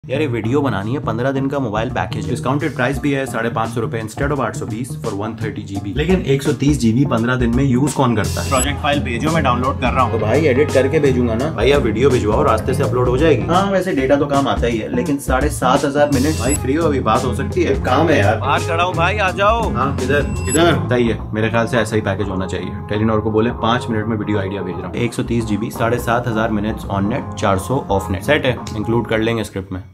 यार ये वीडियो बनानी है, 15 दिन का मोबाइल पैकेज, डिस्काउंटेड प्राइस भी है 550 रुपए इंस्टेड ऑफ 820 फॉर 130 GB। लेकिन 130 GB 15 दिन में यूज कौन करता है? प्रोजेक्ट फाइल भेजो, मैं डाउनलोड कर रहा हूँ। तो भाई एडिट करके भेजूंगा ना भाई, आप वीडियो भिजवाओ, रास्ते से अपलोड हो जाएगी। हाँ वैसे डेटा तो काम आता ही है, लेकिन 7500 मिनट भाई फ्री हो, अभी बात हो सकती है। काम है यार, बाहर खड़ा हूँ भाई, आ जाओ। हाँ किधर किधर सही है, मेरे ख्याल से ऐसा ही पैकेज होना चाहिए। टेलीनॉर को बोले 5 मिनट में वीडियो आइडिया भेज रहा हूँ। 130 GB 7500 minutes on net, 400 off net, set है, इंक्लूड कर लेंगे स्क्रिप्ट में।